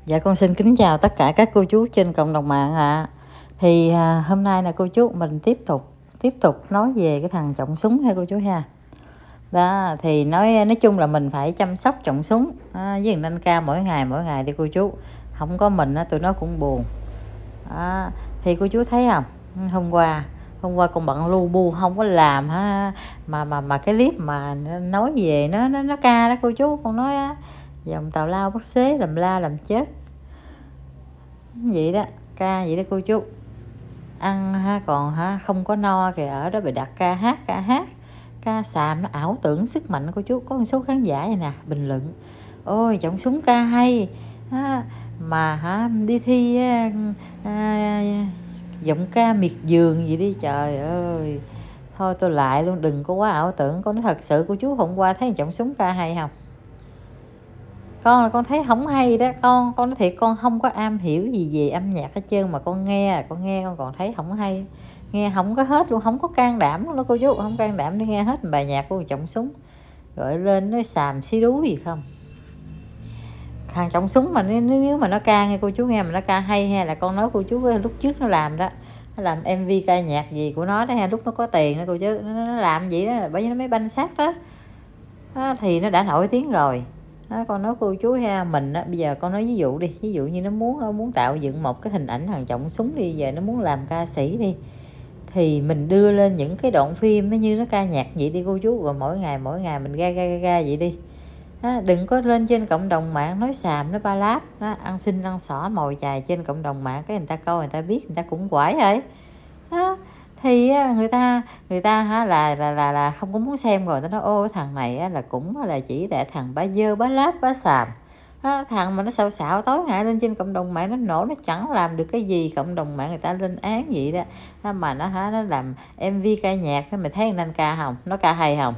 Dạ con xin kính chào tất cả các cô chú trên cộng đồng mạng ạ. Thì hôm nay là cô chú mình tiếp tục nói về cái thằng trọng súng ha cô chú ha. Đó thì nói chung là mình phải chăm sóc trọng súng với thằng Anh Ca mỗi ngày đi cô chú. Không có mình tụi nó cũng buồn. Đó, thì cô chú thấy không? Hôm qua con bận lu bu không có làm ha, mà cái clip mà nói về nó ca đó cô chú, con nói á, dòng tào lao bắt xế làm la làm chết vậy đó, ca vậy đó cô chú. Ăn ha, còn ha không có no kìa, ở đó bị đặt ca xàm, nó ảo tưởng sức mạnh cô chú. Có một số khán giả vậy nè bình luận: ôi trọng súng ca hay mà đi thi giọng ca miệt vườn gì đi, trời ơi. Thôi tôi lại luôn, đừng có quá ảo tưởng. Con nói thật sự cô chú, hôm qua thấy trọng súng ca hay không? Con thấy không hay đó. Con nói thiệt, con không có am hiểu gì về âm nhạc hết trơn, mà con nghe con còn thấy không hay, nghe không có hết luôn, không có can đảm luôn đó cô chú, không can đảm để nghe hết bài nhạc của trọng súng. Gọi lên nói xàm xí đú gì không. Thằng trọng súng mà nếu mà nó ca nghe cô chú, nghe mà nó ca hay ha, là con nói cô chú lúc trước nó làm đó, nó làm MV ca nhạc gì của nó đó ha, lúc nó có tiền đó cô chú, nó làm vậy đó, bởi vì nó mới banh xác đó, thì nó đã nổi tiếng rồi. Con nói cô chú ha, mình bây giờ con nói ví dụ đi, ví dụ như nó muốn tạo dựng một cái hình ảnh thằng trọng súng đi, giờ nó muốn làm ca sĩ đi, thì mình đưa lên những cái đoạn phim nó như nó ca nhạc vậy đi cô chú, rồi mỗi ngày mình ga vậy đi. Đừng có lên trên cộng đồng mạng nói xàm, nói ba láp, ăn xin ăn xỏ mồi chài trên cộng đồng mạng, cái người ta coi người ta biết, người ta cũng quải rồi. Thì người ta là không có muốn xem, rồi ta nói ô thằng này là cũng là chỉ là thằng ba dơ ba láp ba xàm. Thằng mà nó xạo tối ngày lên trên cộng đồng mạng nó nổ, nó chẳng làm được cái gì, cộng đồng mạng người ta lên án vậy đó. Mà nó làm MV ca nhạc đó, mày thấy anh ca không, nó ca hay không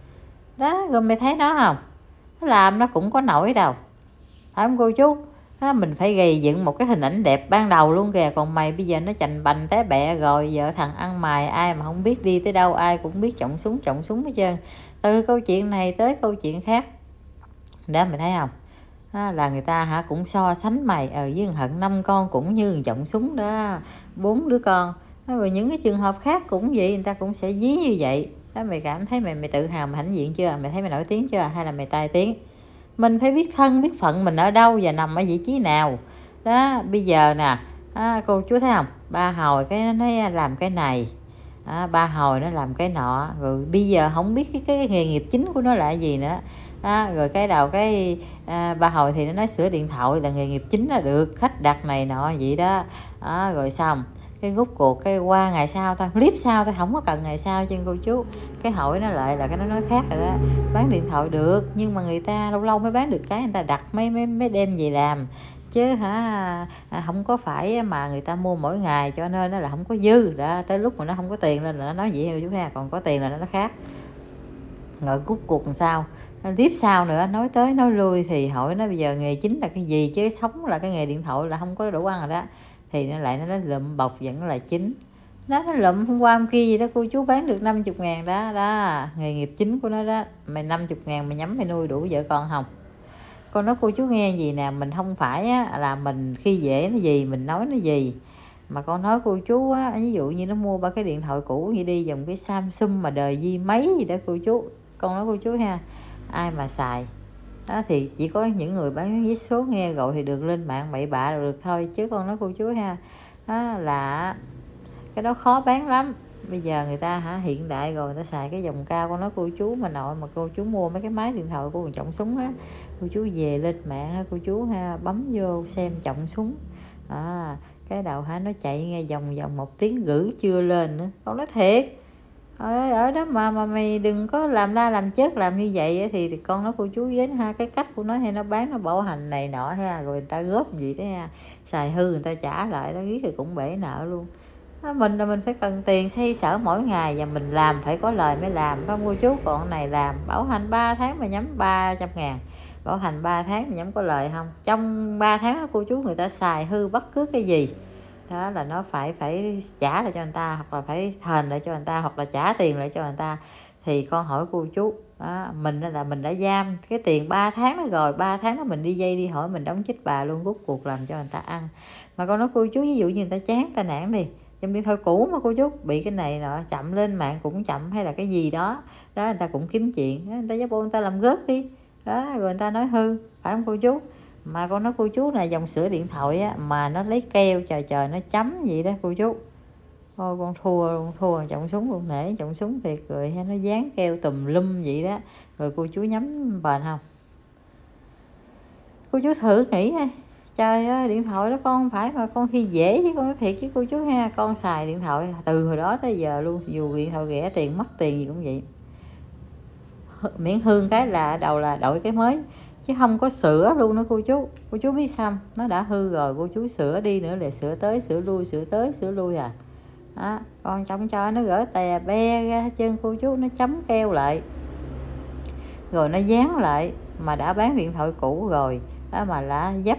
đó, rồi mày thấy nó không, nó làm nó cũng có nổi đâu, phải không cô chú? Mình phải gây dựng một cái hình ảnh đẹp ban đầu luôn kìa, còn mày bây giờ nó chành bành té bẹ rồi, giờ thằng ăn mày ai mà không biết đi tới đâu, ai cũng biết trọng súng hết trơn, từ câu chuyện này tới câu chuyện khác đó, mày thấy không? Là người ta cũng so sánh mày với thằng Hận 5 con cũng như trọng súng đó, 4 đứa con. Rồi những cái trường hợp khác cũng vậy, người ta cũng sẽ dí như vậy đó. Mày cảm thấy mày tự hào, mày hãnh diện chưa? Mày thấy mày nổi tiếng chưa, hay là mày tai tiếng? Mình phải biết thân biết phận mình ở đâu và nằm ở vị trí nào đó. Bây giờ nè, cô chú thấy không, ba hồi cái nó làm cái này, ba hồi nó làm cái nọ, rồi bây giờ không biết cái nghề nghiệp chính của nó là gì nữa. Rồi cái đầu ba hồi thì nó nói sửa điện thoại là nghề nghiệp chính là được, khách đặt này nọ vậy đó. Rồi xong cái rút cuộc cái qua ngày sau thôi, clip sau thôi, không có cần ngày sau trên cô chú, cái hội nó lại là cái nó nói khác rồi đó. Bán điện thoại được, nhưng mà người ta lâu lâu mới bán được cái người ta đặt mấy đem về làm, chứ không có phải mà người ta mua mỗi ngày, cho nên nó là không có dư đó. Tới lúc mà nó không có tiền lên là nó nói vậy chú ha, còn có tiền là nó khác. Rồi rút cuộc làm sao, tiếp sau nữa nói tới nói lui thì hỏi nó bây giờ nghề chính là cái gì, chứ sống là cái nghề điện thoại là không có đủ ăn rồi đó. Thì nó lại nó lụm bọc vẫn là chính đó. Nó lụm hôm qua hôm kia gì đó cô chú, bán được 50.000 đó, nghề nghiệp chính của nó đó. Mày 50.000 mày nhắm mày nuôi đủ vợ con không? Con nói cô chú nghe gì nè, mình không phải là mình khi dễ nó gì mình nói nó gì, mà con nói cô chú ví dụ như nó mua ba cái điện thoại cũ như đi dòng cái Samsung mà đời gì mấy gì đó cô chú, con nói cô chú ha, ai mà xài đó thì chỉ có những người bán vé số nghe gọi thì được lên mạng bậy bạ rồi được thôi, chứ con nói cô chú ha, là cái đó khó bán lắm. Bây giờ người ta hiện đại rồi, người ta xài cái dòng cao. Con nói cô chú mà nội mà cô chú mua mấy cái máy điện thoại của trọng súng cô chú về lên mạng cô chú bấm vô xem trọng súng, cái đầu nó chạy nghe vòng 1 tiếng rưỡi chưa lên nữa. Con nói thiệt, ở đó mà mày đừng có làm la làm chết làm như vậy thì con nói cô chú với cái cách của nó hay nó bán nó bảo hành này nọ rồi người ta góp gì đấy xài hư người ta trả lại đó, riết thì cũng bể nợ luôn. Mình là mình phải cần tiền xây sở mỗi ngày, và mình làm phải có lời mới làm, phải không cô chú? Còn này làm bảo hành 3 tháng mà nhắm 300.000, bảo hành 3 tháng mà nhắm có lời không? Trong 3 tháng đó cô chú, người ta xài hư bất cứ cái gì đó là nó phải trả lại cho người ta, hoặc là phải thền lại cho người ta, hoặc là trả tiền lại cho người ta. Thì con hỏi cô chú đó, mình là mình đã giam cái tiền 3 tháng đó rồi, 3 tháng đó mình đi dây đi hỏi mình đóng chích bà luôn, rút cuộc làm cho người ta ăn. Mà con nói cô chú, ví dụ như người ta chán ta nản đi, trong điện thoại cũ mà cô chú bị cái này nọ chậm, lên mạng cũng chậm hay là cái gì đó đó, người ta cũng kiếm chuyện đó, người ta giúp người ta làm gớt đi đó, rồi người ta nói hư, phải không cô chú? Mà con nói cô chú này, dòng sữa điện thoại á, mà nó lấy keo trời nó chấm vậy đó cô chú. Thôi con thua trọng súng luôn, nể trọng súng thiệt, rồi hay nó dán keo tùm lum vậy đó, rồi cô chú nhắm bền không? Cô chú thử nghĩ ha, trời ơi điện thoại đó con không phải mà con khi dễ chứ, con nói thiệt chứ cô chú ha, con xài điện thoại từ hồi đó tới giờ luôn, dù điện thoại rẻ tiền mất tiền gì cũng vậy, miễn hương cái là đầu là đổi cái mới, chứ không có sửa luôn đó cô chú. Cô chú biết sao nó đã hư rồi cô chú sửa đi nữa là sửa tới sửa lui, sửa tới sửa lui à đó, con trong cho nó gỡ tè be ra hết trơn cô chú, nó chấm keo lại rồi nó dán lại, mà đã bán điện thoại cũ rồi đó, mà đã dấp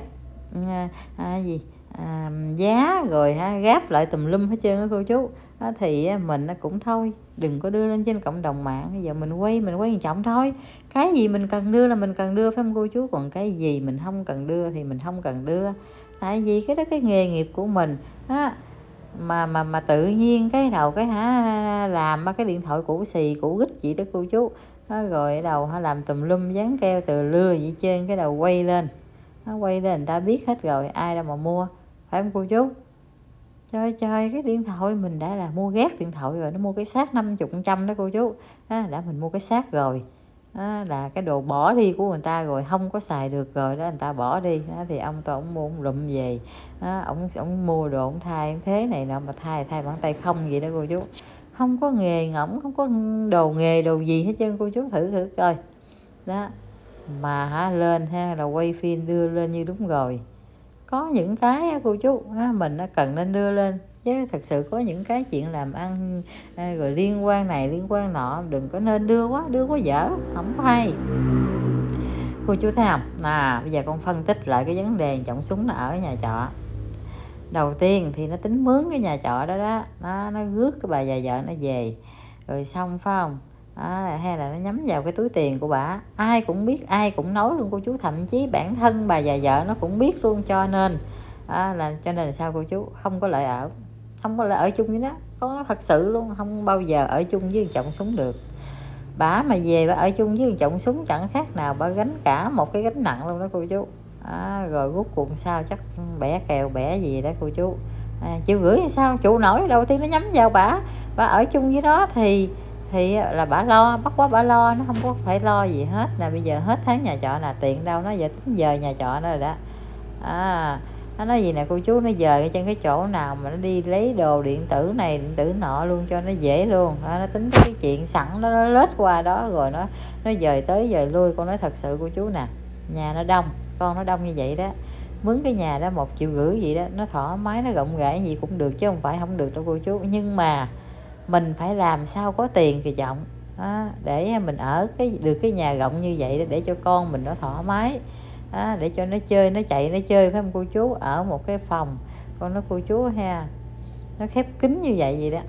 gì giá rồi gáp lại tùm lum hết trơn đó cô chú đó, thì mình nó cũng thôi, đừng có đưa lên trên cộng đồng mạng. Bây giờ mình quay trọng thôi, cái gì mình cần đưa là mình cần đưa, phải không cô chú? Còn cái gì mình không cần đưa thì mình không cần đưa, tại vì cái đó cái nghề nghiệp của mình đó. Mà tự nhiên cái đầu cái làm ba cái điện thoại cũ xì cũ rích vậy đó cô chú đó, rồi đầu làm tùm lum dán keo từ lưa vậy trên, cái đầu quay lên nó quay lên người ta biết hết rồi, ai đâu mà mua, phải không cô chú? Trời cái điện thoại mình đã là mua ghét điện thoại rồi, nó mua cái xác 50 100 đó cô chú đó, đã mình mua cái xác rồi đó, là cái đồ bỏ đi của người ta rồi, không có xài được rồi đó, người ta bỏ đi đó, thì ông tôi ông mua ông lụm về đó, ông mua đồ ông thay thế này nọ, mà thay bàn tay không vậy đó cô chú, không có nghề ngỗng, không có đồ nghề đồ gì hết trơn cô chú, thử coi đó. Mà lên là quay phim đưa lên như đúng rồi, có những cái cô chú mình cần nên đưa lên, chứ thật sự có những cái chuyện làm ăn rồi liên quan này liên quan nọ, đừng có nên đưa quá dở, không có hay cô chú thấy không? Bây giờ con phân tích lại cái vấn đề trọng súng nó ở nhà trọ. Đầu tiên thì nó tính mướn cái nhà trọ đó nó rước cái bà già vợ nó về rồi xong, phải không? Hay là nó nhắm vào cái túi tiền của bà, ai cũng biết, ai cũng nói luôn cô chú, thậm chí bản thân bà già vợ nó cũng biết luôn, cho nên là sao cô chú? Không có lợi ở, không có lợi ở chung với nó, có thật sự luôn, không bao giờ ở chung với trọng súng được. Bà mà về bà ở chung với trọng súng chẳng khác nào bà gánh cả một cái gánh nặng luôn đó cô chú. Rồi rút cuộc sao chắc bẻ kèo bẻ gì đó cô chú, chịu gửi hay sao trụ nổi. Đầu tiên nó nhắm vào bà ở chung với nó thì là bà lo, bắt quá bà lo, nó không có phải lo gì hết. Là bây giờ hết tháng nhà trọ là tiền đâu, nó giờ tính giờ nhà trọ nó rồi đó. Nó nói gì nè cô chú, nó dời trên cái chỗ nào mà nó đi lấy đồ điện tử này điện tử nọ luôn cho nó dễ luôn. Nó tính cái chuyện sẵn nó lết qua đó rồi nó dời tới dời lui. Con nói thật sự cô chú nè, nhà nó đông, con nó đông như vậy đó, mướn cái nhà đó 1,5 triệu vậy đó, nó thoải mái, nó rộng rãi gì cũng được, chứ không phải không được đâu cô chú. Nhưng mà mình phải làm sao có tiền thì trọng để mình ở được cái nhà rộng như vậy để cho con mình nó thoải mái, để cho nó chơi, nó chạy nó chơi, phải không cô chú? Ở một cái phòng con nói cô chú ha, nó khép kín như vậy đó,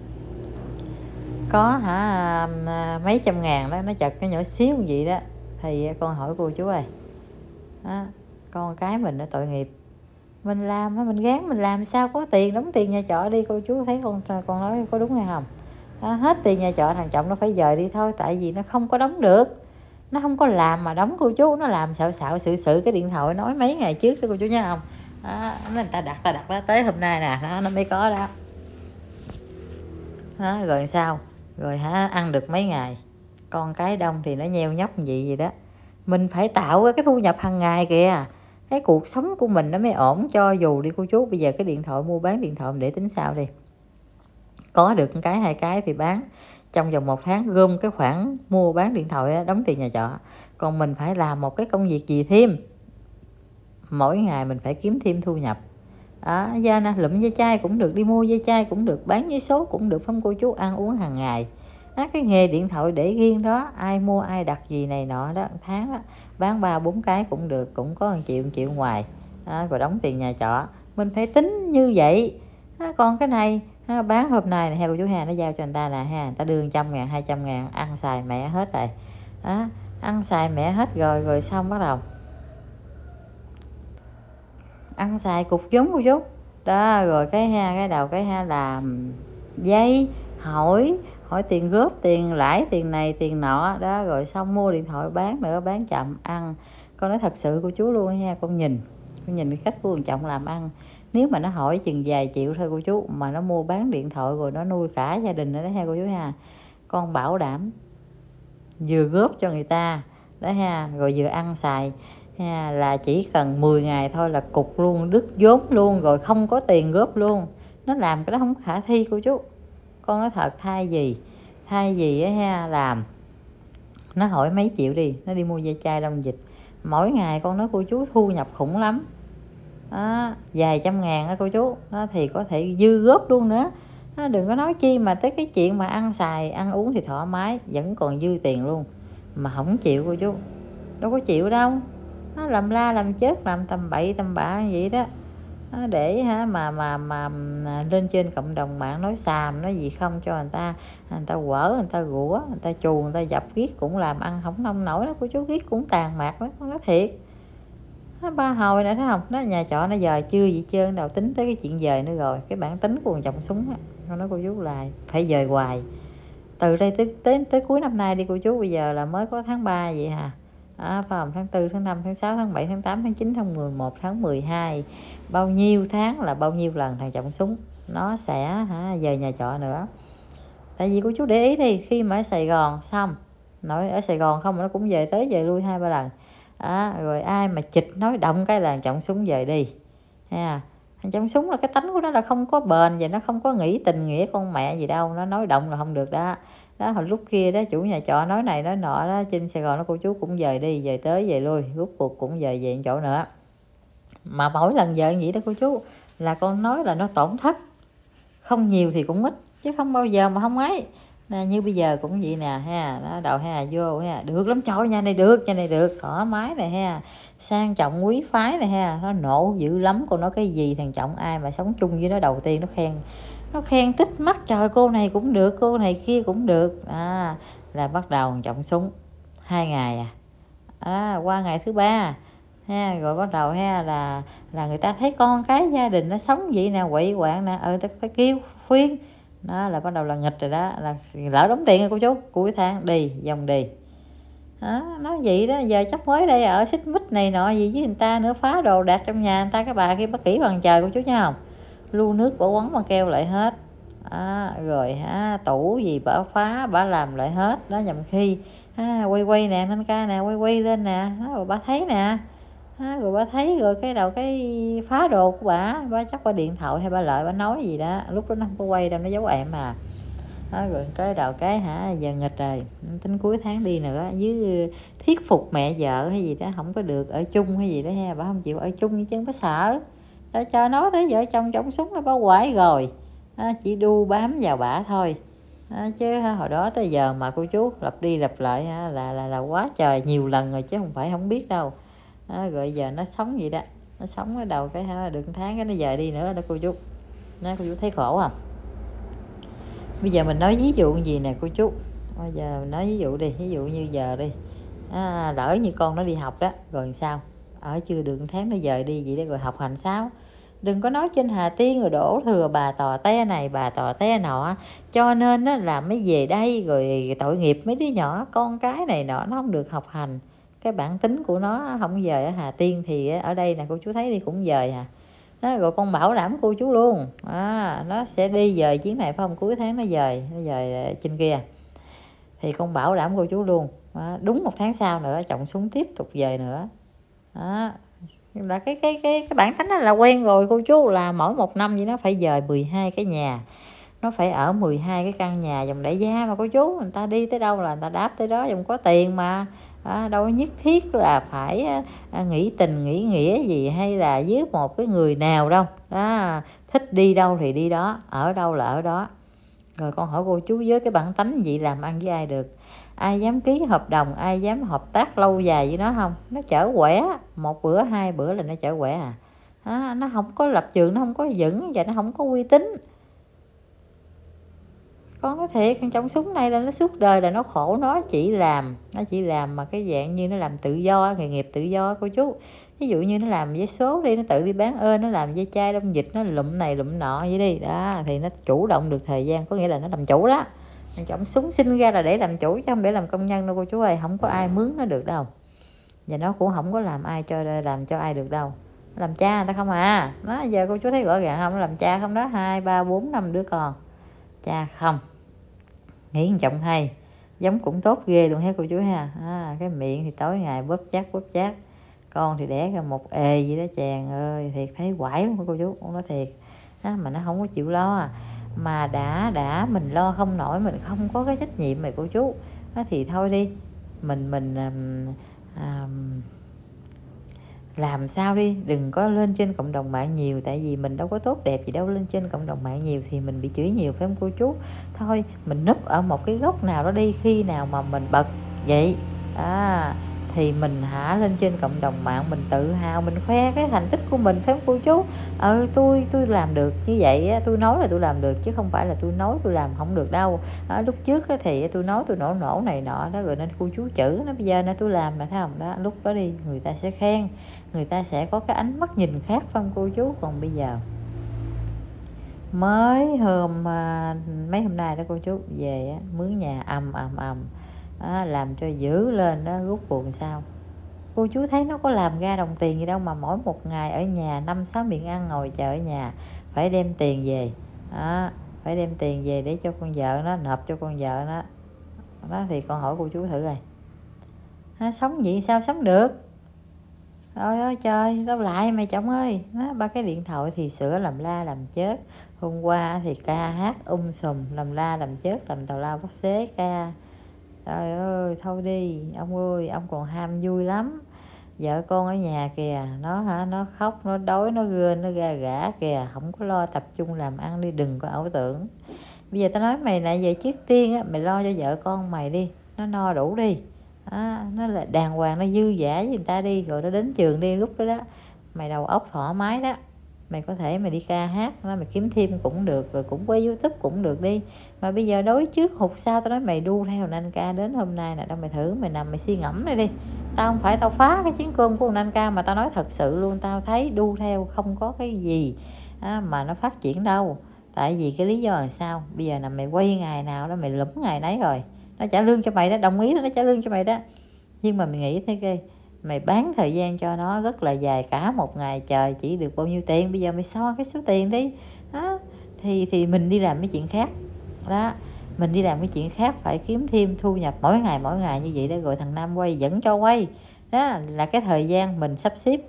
có mấy trăm ngàn đó, nó chật cái nhỏ xíu như vậy đó, thì con hỏi cô chú ơi, con cái mình nó tội nghiệp, mình làm mình gán mình làm sao có tiền đóng tiền nhà trọ đi. Cô chú thấy con nói có đúng hay không? Hết tiền nhà trọ thằng Trọng nó phải dời đi thôi, tại vì nó không có đóng được, nó không có làm mà đóng cô chú. Nó làm xạo sự cái điện thoại nói mấy ngày trước đó cô chú nhớ không? Người ta đặt đó, tới hôm nay nè nó mới có đó. Rồi sao? Rồi ăn được mấy ngày, con cái đông thì nó nheo nhóc gì đó. Mình phải tạo cái thu nhập hàng ngày kìa, cái cuộc sống của mình nó mới ổn. Cho dù đi cô chú, bây giờ cái điện thoại, mua bán điện thoại để tính sao đi, có được một cái 2 cái thì bán trong vòng 1 tháng, gom cái khoản mua bán điện thoại đó, đóng tiền nhà trọ. Còn mình phải làm một cái công việc gì thêm, mỗi ngày mình phải kiếm thêm thu nhập. Giờ nè, lụm dây chai cũng được, đi mua dây chai cũng được, bán giấy số cũng được, không cô chú? Ăn uống hàng ngày. Cái nghề điện thoại để riêng đó, ai mua ai đặt gì này nọ đó, tháng đó, bán 3-4 cái cũng được, cũng có 1 triệu ngoài, rồi đóng tiền nhà trọ. Mình phải tính như vậy. Còn cái này bán hôm nay này, theo cô chú Hà, nó giao cho người ta nè, người ta đưa 100 ngàn 200 ngàn ăn xài mẹ hết rồi. Đó, ăn xài mẹ hết rồi xong bắt đầu ăn xài cục giống cô chú. Đó, rồi cái đầu làm dây, hỏi tiền góp, tiền lãi, tiền này tiền nọ. Đó, rồi xong mua điện thoại bán nữa, bán chậm ăn. Con nói thật sự cô chú luôn ha, con nhìn cái cách của thằng Trọng làm ăn. Nếu mà nó hỏi chừng vài triệu thôi cô chú, mà nó mua bán điện thoại rồi nó nuôi cả gia đình nữa đó ha cô chú ha. Con bảo đảm vừa góp cho người ta đó ha, rồi vừa ăn xài ha, là chỉ cần 10 ngày thôi là cục luôn, đứt vốn luôn, rồi không có tiền góp luôn. Nó làm cái đó không khả thi cô chú. Con nói thật, thay vì á ha, làm nó hỏi mấy triệu đi, nó đi mua dây chai đông dịch, mỗi ngày con nói cô chú thu nhập khủng lắm đó, vài trăm ngàn đó cô chú đó, thì có thể dư góp luôn nữa đó, đừng có nói chi mà tới cái chuyện mà ăn xài ăn uống thì thoải mái, vẫn còn dư tiền luôn mà không chịu cô chú, đâu có chịu đâu. Nó làm la làm chết, làm tầm bậy tầm bạ vậy đó. Nó để mà lên trên cộng đồng mạng nói xàm nói gì không cho người ta quở, người ta rủa, người ta chù, người ta dập ghét cũng làm ăn không nông nổi đó cô chú, ghét cũng tàn mạc đó, con nói thiệt. Nó ba hồi nữa thấy không, nó nhà trọ nó dời chưa gì trơn đâu, tính tới cái chuyện dời nữa rồi. Cái bản tính của thằng chồng súng á, con nói cô chú là phải dời hoài từ đây tới cuối năm nay đi cô chú. Bây giờ là mới có tháng 3 vậy hả phải không, tháng 4 tháng 5 tháng 6 tháng 7 tháng 8 tháng 9 tháng 11 tháng 12, bao nhiêu tháng là bao nhiêu lần thằng chồng súng nó sẽ về nhà trọ nữa. Tại vì cô chú để ý đi, khi mà ở Sài Gòn xong nói ở Sài Gòn không mà nó cũng về tới về lui 2-3 lần rồi ai mà chịch nói động cái là chồng súng về đi ha. Thằng chồng súng là cái tánh của nó là không có bền, và nó không có nghĩ tình nghĩa con mẹ gì đâu, nó nói động là không được đó. Đó, hồi lúc kia đó chủ nhà trọ nói này nói nọ đó, trên Sài Gòn nó cô chú cũng về đi về tới về lui, rút cuộc cũng về chỗ nữa. Mà mỗi lần về vậy đó cô chú là con nói là nó tổn thất, không nhiều thì cũng ít chứ không bao giờ mà không ấy nè. Như bây giờ cũng vậy nè ha, nó đầu ha vô ha, được lắm trời, nhà này được thoải mái này ha, sang trọng quý phái này ha. Nó nộ dữ lắm, cô nói cái gì thằng Trọng ai mà sống chung với nó đầu tiên nó khen tích mắt, trời cô này cũng được, cô này kia cũng được là bắt đầu thằng Trọng súng 2 ngày qua ngày thứ 3 ha, rồi bắt đầu ha là người ta thấy con cái gia đình nó sống vậy nè, quậy quạng nè, ta phải kêu khuyên đó, là bắt đầu là nghịch rồi đó, là lỡ đóng tiền rồi cô chú, cuối tháng đi dòng đi nói vậy đó. Giờ chắc mới đây ở xích mích này nọ gì với người ta nữa, phá đồ đạc trong nhà người ta, cái bà kia bắt kỹ bằng trời cô chú nha không, lu nước bỏ quấn bằng keo lại hết rồi tủ gì bả phá bả làm lại hết đó, nhầm khi quay nè anh ca nè, quay lên nè rồi bà thấy nè rồi bà thấy rồi cái đầu cái phá đồ của bà chắc qua điện thoại hay bà lợi bà nói gì đó, lúc đó nó không có quay đâu, nó giấu em rồi cái đầu cái giờ nghịch rồi, tính cuối tháng đi nữa với thuyết phục mẹ vợ hay gì đó, không có được ở chung hay gì đó ha, bà không chịu ở chung chứ bà sợ đó, cho nói tới vợ chồng chống súng nó bà quải rồi chỉ đu bám vào bả thôi chứ hồi đó tới giờ mà cô chú lặp đi lặp lại là quá trời nhiều lần rồi chứ không phải không biết đâu rồi giờ nó sống vậy đó, nó sống ở đầu cái được tháng cái nó về đi nữa đó cô chú. Cô chú thấy khổ không? Bây giờ mình nói ví dụ gì nè cô chú, bây giờ mình nói ví dụ đi, ví dụ như giờ đi lỡ như con nó đi học đó rồi sao, ở chưa được tháng nó về đi vậy đó, rồi học hành sao? Đừng có nói trên Hà Tiên rồi đổ thừa bà tò te này bà tò te nọ, cho nên là mới về đây rồi tội nghiệp mấy đứa nhỏ, con cái này nọ nó không được học hành, cái bản tính của nó không về ở Hà Tiên thì ở đây nè cô chú thấy đi cũng về đó, rồi con bảo đảm cô chú luôn nó sẽ đi về chuyến này phải không, cuối tháng nó về trên kia thì con bảo đảm cô chú luôn đúng 1 tháng sau nữa chồng súng tiếp tục về nữa là cái bản tính đó là quen rồi cô chú, là mỗi 1 năm vậy nó phải dời 12 cái nhà, nó phải ở 12 cái căn nhà dòng đại gia mà cô chú, người ta đi tới đâu là người ta đáp tới đó, dòng có tiền mà đâu nhất thiết là phải nghĩ tình nghĩ nghĩa gì hay là với một cái người nào đâu thích đi đâu thì đi đó, ở đâu là ở đó. Rồi con hỏi cô chú, với cái bản tánh vậy làm ăn với ai được, ai dám ký hợp đồng, ai dám hợp tác lâu dài với nó không? Nó chở quẻ 1 bữa 2 bữa là nó chở quẻ nó không có lập trường, nó không có vững và nó không có uy tín. Con nói thiệt, thằng chồng súng này là nó suốt đời là nó khổ, nó chỉ làm mà cái dạng như nó làm tự do, nghề nghiệp tự do cô chú. Ví dụ như nó làm vé số đi, nó tự đi bán ơn, nó làm ve chai đông dịch, nó lụm này lụm nọ vậy đi. Đó, thì nó chủ động được thời gian, có nghĩa là nó làm chủ đó. Thằng chồng súng sinh ra là để làm chủ chứ không để làm công nhân đâu cô chú ơi, không có ai mướn nó được đâu. Và nó cũng không có làm cho ai được đâu. Nó làm cha người ta không à. Nó giờ cô chú thấy rõ ràng không, nó làm cha không đó, 2, 3, 4, 5 đứa con. Cha không. Nghĩ chồng hay, giống cũng tốt ghê luôn ha cô chú ha. Cái miệng thì tối ngày bóp chát, con thì đẻ ra một ề vậy đó chàng ơi, thiệt thấy quải luôn cô chú, con nói thiệt. Mà nó không có chịu lo, mà đã mình lo không nổi, mình không có cái trách nhiệm này cô chú. Thì thôi đi, mình làm sao đi, đừng có lên trên cộng đồng mạng nhiều, tại vì mình đâu có tốt đẹp gì đâu, lên trên cộng đồng mạng nhiều thì mình bị chửi nhiều phải không cô chú. Thôi mình núp ở một cái góc nào đó đi, khi nào mà mình bật vậy thì mình lên trên cộng đồng mạng mình tự hào, mình khoe cái thành tích của mình phải không cô chú. Tôi làm được như vậy á, tôi nói là tôi làm được chứ không phải là tôi nói tôi làm không được đâu. Lúc trước thì tôi nói tôi nổ này nọ đó, rồi nên cô chú chữ nó, bây giờ nên tôi làm là thấy không đó, lúc đó đi người ta sẽ khen, người ta sẽ có cái ánh mắt nhìn khác phải không cô chú. Còn bây giờ mới mấy hôm nay đó cô chú về mướn nhà ầm làm cho dữ lên đó, rút cuộc sao cô chú thấy nó có làm ra đồng tiền gì đâu, mà mỗi một ngày ở nhà 5-6 miệng ăn, ngồi chờ ở nhà phải đem tiền về phải đem tiền về để cho con vợ nó nộp cho con vợ nó. Đó thì con hỏi cô chú thử rồi, sống vậy sao sống được. Trời ơi trời, tao lại mày chồng ơi. Ba cái điện thoại thì sửa làm la làm chết. Hôm qua thì ca hát sùm, làm la làm chết, làm tào lao bắt xế ca. Trời ơi, thôi đi, ông ơi, ông còn ham vui lắm. Vợ con ở nhà kìa, nó khóc, nó đói, nó gên, nó ga gã kìa, không có lo tập trung làm ăn đi, đừng có ảo tưởng. Bây giờ tao nói mày lại về trước tiên á, mày lo cho vợ con mày đi, nó no đủ đi. Nó là đàng hoàng, nó dư dả với người ta đi, rồi nó đến trường đi, lúc đó đó mày đầu óc thoải mái đó, mày có thể mày đi ca hát đó, mày kiếm thêm cũng được, rồi cũng quay YouTube cũng được đi. Mà bây giờ đối trước hụt sau, tao nói mày đu theo Anh Ca đến hôm nay nè, đâu mày thử mày nằm mày suy ngẫm đây đi. Tao không phải tao phá cái chiến cơm của Anh Ca, mà tao nói thật sự luôn, tao thấy đu theo không có cái gì mà nó phát triển đâu. Tại vì cái lý do là sao, bây giờ là mày quay ngày nào đó mày lụm ngày nấy rồi, nó trả lương cho mày đó, đồng ý là nó trả lương cho mày đó, nhưng mà mày nghĩ thế kia, mày bán thời gian cho nó rất là dài, cả một ngày trời chỉ được bao nhiêu tiền. Bây giờ mày so cái số tiền đi đó, thì mình đi làm cái chuyện khác đó, mình đi làm cái chuyện khác, phải kiếm thêm thu nhập mỗi ngày như vậy đó, rồi thằng Nam quay vẫn cho quay. Đó là cái thời gian mình sắp xếp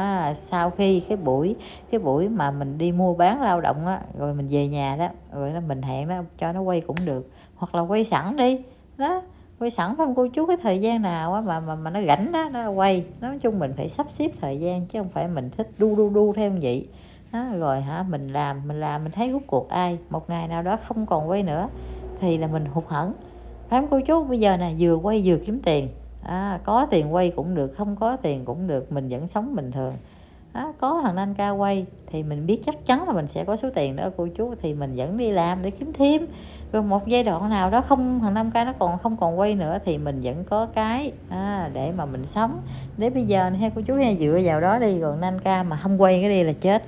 sau khi cái buổi mà mình đi mua bán lao động á, rồi mình về nhà đó, rồi mình hẹn nó cho nó quay cũng được, hoặc là quay sẵn đi đó, quay sẵn phải không cô chú. Cái thời gian nào á mà nó rảnh đó nó quay. Nói chung mình phải sắp xếp thời gian, chứ không phải mình thích đu theo như vậy đó. Rồi mình làm mình thấy rốt cuộc một ngày nào đó không còn quay nữa thì là mình hụt hẫng phải không cô chú. Bây giờ nè, vừa quay vừa kiếm tiền, có tiền quay cũng được, không có tiền cũng được, mình vẫn sống bình thường. Có thằng Anh Ca quay thì mình biết chắc chắn là mình sẽ có số tiền đó cô chú, thì mình vẫn đi làm để kiếm thêm. Rồi một giai đoạn nào đó thằng Nam Ca nó không còn quay nữa thì mình vẫn có cái để mà mình sống. Để bây giờ hay cô chú hay dựa vào đó đi, rồi Nam Ca mà không quay cái đi là chết.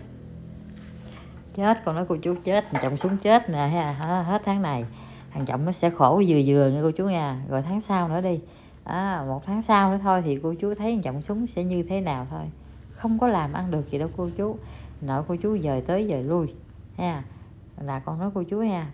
Còn nói cô chú chết, thằng chồng xuống chết nè hết tháng này thằng chồng nó sẽ khổ vừa nha cô chú nha. Rồi tháng sau nữa đi, 1 tháng sau nữa thôi thì cô chú thấy thằng chồng súng sẽ như thế nào thôi. Không có làm ăn được gì đâu cô chú, nội cô chú dời tới dời lui ha. Là con nói cô chú ha,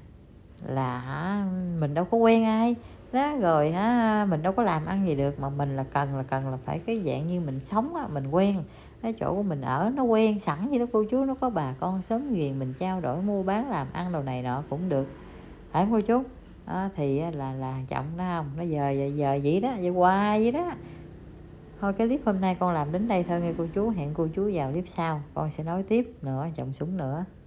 là mình đâu có quen ai đó, rồi mình đâu có làm ăn gì được, mà mình là cần là phải cái dạng như mình sống mình quen cái chỗ của mình ở, nó quen sẵn vậy đó cô chú. Nó có bà con sớm ghiền, mình trao đổi mua bán làm ăn đồ này nọ cũng được phải không cô chú. Thì là chồng nó không, nó giờ vậy đó, vậy hoài vậy đó. Thôi cái clip hôm nay con làm đến đây thôi nghe cô chú, hẹn cô chú vào clip sau con sẽ nói tiếp nữa chồng súng nữa.